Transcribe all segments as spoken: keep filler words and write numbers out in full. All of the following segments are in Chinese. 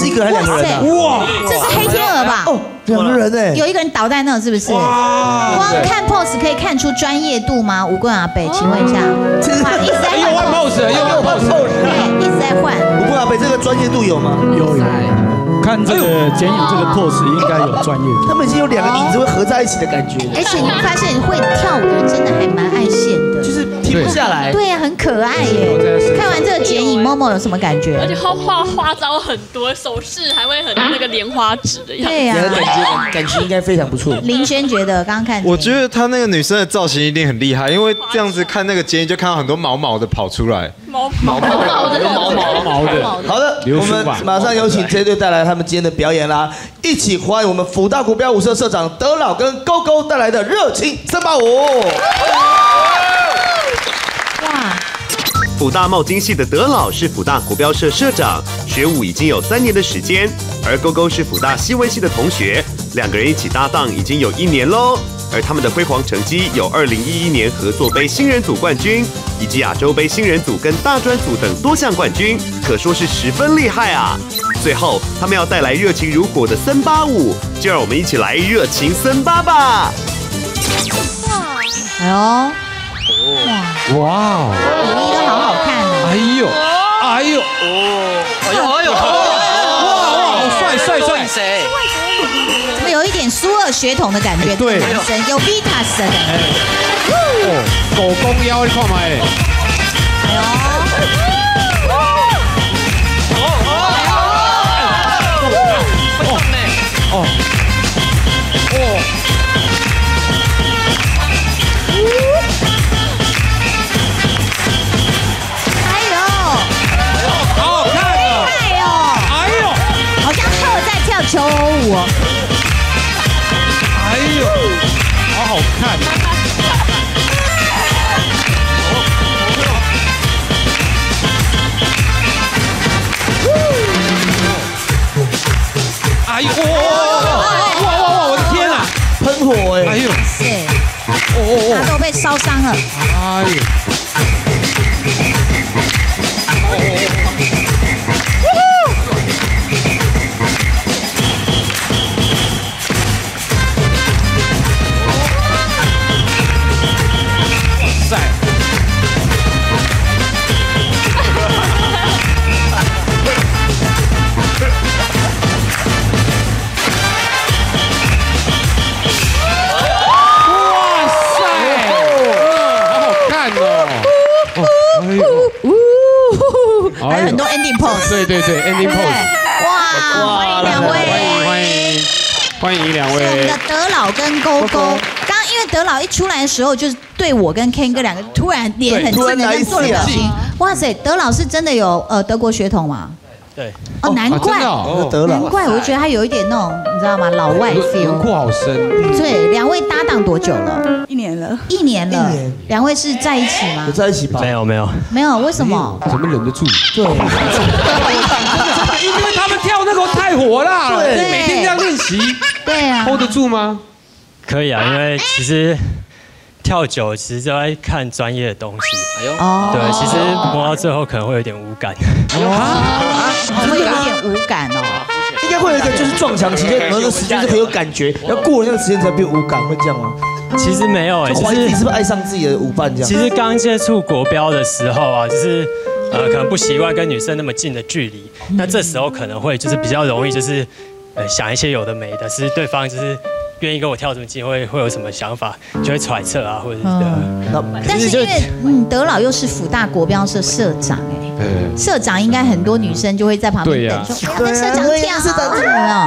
是一个还是两个人啊？ 哇， 这是黑天鹅吧？ 哦，两个人哎， 有一个人倒在那，是不是？光看 pose 可以看出专业度吗？吴棍阿北，请问一下，哇，一直在又换 pose，又换 pose， 对，一直在换。 吴棍阿北这个专业度有吗？ 有有。看这个剪影这个 pose 应该有专业度。 他们已经有两个影子会合在一起的感觉。 而且你会发现，会跳舞的人真的还蛮爱现的， 就是停不下来。 对呀，很可爱耶。看完这个剪影，Momo有什么感觉？ 而且他画花招很多，手势还会很那个莲花指的样子。 对呀， 感觉感情应该非常不错。 林轩觉得刚刚看， 我觉得他那个女生的造型一定很厉害，因为这样子看那个剪影就看到很多毛毛的跑出来。 毛毛毛的毛毛毛的。 好的，我们马上有请这队带来他们今天的表演啦！一起欢迎我们辅大国标舞社社长德老跟勾勾带来的热情三八舞。 哇！ 辅大茂金系的德老是辅大国标社社长，学舞已经有三年的时间，而勾勾是辅大西文系的同学，两个人一起搭档已经有一年喽。而他们的辉煌成绩有二零一一年合作杯新人组冠军，以及亚洲杯新人组跟大专组等多项冠军，可说是十分厉害啊！最后，他们要带来热情如火的森巴舞，就让我们一起来热情森巴吧！ 哎呦，哇哇哦， 舞艺都好好看哦！ 哎呦，哎呦， 哦，哎呦哎呦， 哇哇，帅帅帅！ 谁？ 怎么有一点苏二血统的感觉？ 对， 男生有 Vitas 的感觉。 哦，狗公腰你看嘛哎。 哎呦。 哦，哦， 哎呦， 好好看哦！ 哎呦， 哎呦， 好像特在跳求偶舞哦。 哎呦，好好看！哎呦！哇哇哇！我的天啊！ 喷火哎！ 哎呦！ 对， 哦哦他都被烧伤了。 哎呦！哇塞！ 还有很多 ending pose， 对对对 ，ending pose。 哇，欢迎两位， 欢迎欢迎欢迎两位。 是我们的德老跟勾勾。刚刚因为德老一出来的时候，就是对我跟 Ken 哥两个突然脸很正的做了表情。哇塞，德老是真的有呃德国血统吗？ 对。 哦，难怪， 德老， 难怪，我觉得他有一点那种，你知道吗？老外 feel。 轮廓好深。 对，两位搭档多久了？ 一年了。 一年了。 一年。 两位是在一起吗？ 有在一起吧？ 没有没有。 没有，为什么？ 怎么忍得住？ 对。 因为他们跳那个太火辣了， 对， 每天这样练习， 对啊 ，hold 得住吗？ 可以啊，因为其实跳久，其实都在看专业的东西。哎呦，对，其实摸到最后可能会有点无感。 啊，会有一点无感哦。 应该会有一个就是撞墙期间，然后那个时间是很有感觉，要过了那个时间才变无感，会这样吗？ 其实没有哎， 就怀疑自己是不是爱上自己的舞伴这样？ 其实刚接触国标的时候啊，就是呃可能不习惯跟女生那么近的距离，那这时候可能会就是比较容易就是呃想一些有的没的，是对方就是愿意跟我跳这么近，会会有什么想法，就会揣测啊，或者是的。 但是因为嗯德老又是辅大国标社社长哎，社长应该很多女生就会在旁边等说，要跟社长跳，社长有没有？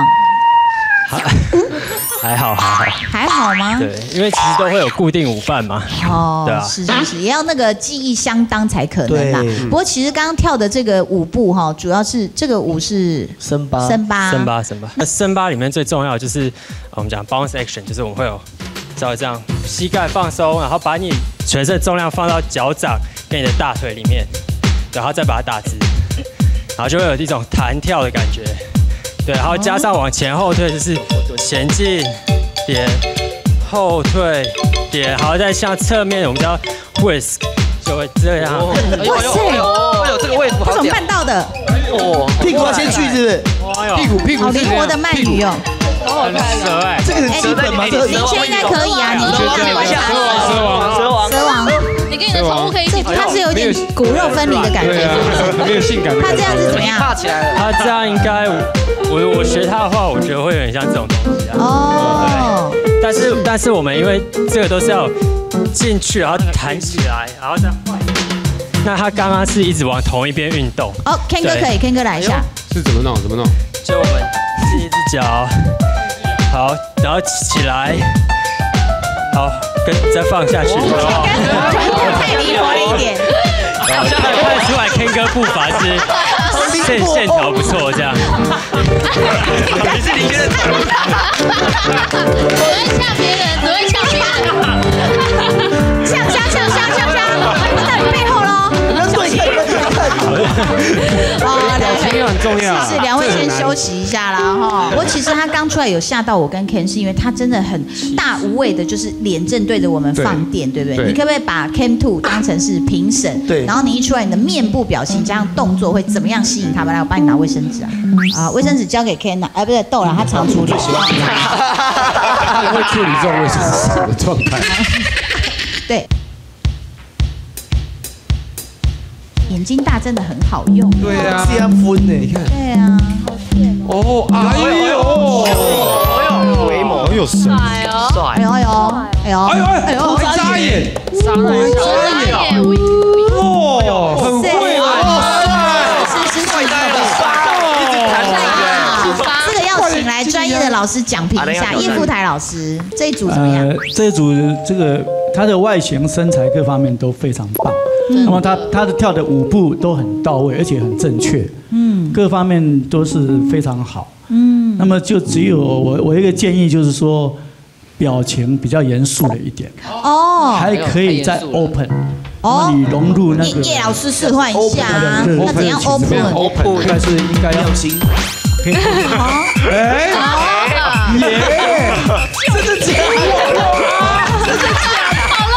还好还好还好吗？ 对，因为其实都会有固定舞伴嘛。 哦， 对啊， 是是是，也要那个技艺相当才可能啦。 对不过其实刚刚跳的这个舞步哈，主要是这个舞是森巴， 森巴， 森巴森巴。那森巴里面最重要的就是我们讲 bounce action， 就是我们会有稍微这样膝盖放松，然后把你全身的重量放到脚掌跟你的大腿里面，然后再把它打直，然后就会有一种弹跳的感觉。对，然后加上往前后退，就是前进点，后退点，然后再向侧面，我们叫 whisk， 就会这样。 哇塞， 哎呦，这个位置好他怎么办到的？ 哦，屁股要先去是不是？ 屁股屁股好灵活的鳗鱼哦。 很蛇哎， 这个很基本吗？这个林轩应该可以啊，你蛇王，蛇王，蛇王， 蛇王， 你跟你的宠物可以一起。 它是有点骨肉分离的感觉， 没有性感。 它这样子怎么样？ 怕起来了。 他这样应该，我我学他的话，我觉得会有点像这种东西啊。 哦。 但是但是我们因为这个都是要进去，然后弹起来，然后再换。那他刚刚是一直往同一边运动。 哦 ，Ken 哥可以 ，Ken 哥来一下。 是怎么弄？怎么弄？ 就我们是一只脚，好，然后起来，好，跟再放下去。 太离谱了一点。 好像看得出来 Ken 哥步伐是线线条不错，这样。 你是林轩的宠物。 只会吓别人，只会吓别人。 呛虾呛虾呛虾，到你背后喽。 哦，表情很重要。 是是，两位先休息一下啦哈。我其实他刚出来有吓到我跟 Ken， 是因为他真的很大无畏的，就是脸正对着我们放电，对不对？你可不可以把 Ken Two 当成是评审？ 对。 然后你一出来，你的面部表情加上动作会怎么样吸引他们？来，我帮你拿卫生纸啊。啊，卫生纸交给 Ken 了，哎，不对，豆了，他常处理。 他会处理这种卫生纸的状态。 对。眼睛大真的很好用。 对啊， 这样分呢，你看。 对啊，好甜哦，哎呦， 哎呦，回眸， 好有神， 帅哦， 帅哎呦哎呦哎呦哎呦哎呦，还眨眼， 眨眼， 哇，很会啊， 是是是是，这个要请来专业的老师讲评一下。叶富台老师，这一组怎么样？ 呃，这一组这个他的外形、身材各方面都非常棒。那么他他的跳的舞步都很到位，而且很正确，嗯，各方面都是非常好，嗯。那么就只有我我一个建议就是说，表情比较严肃了一点， 哦， 还可以再 open，哦，你融入那个。 叶老师示范一下啊，那怎样 open？open 应该是应该要行。 好， 哎，耶， 真的假的？真的假的？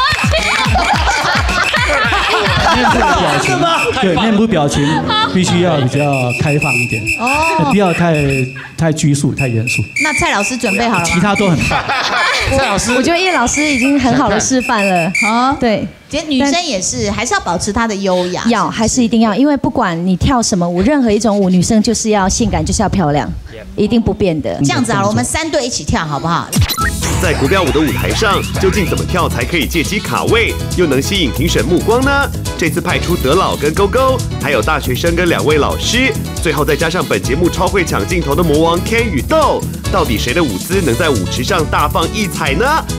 面部表情，对，面部表情必须要比较开放一点，哦，不要太太拘束、太严肃。 那蔡老师准备好了吗？ 其他都很棒。 蔡老师， 我觉得叶老师已经很好的示范了。啊，对， 其实女生也是，还是要保持她的优雅。 要，还是一定要，因为不管你跳什么舞，任何一种舞，女生就是要性感，就是要漂亮，一定不变的。 这样子好了，我们三队一起跳好不好？ 在国标舞的舞台上，究竟怎么跳才可以借机卡位，又能吸引评审目光呢？这次派出德老跟勾勾，还有大学生跟两位老师，最后再加上本节目超会抢镜头的魔王 Ken 与豆，到底谁的舞姿能在舞池上大放异彩呢？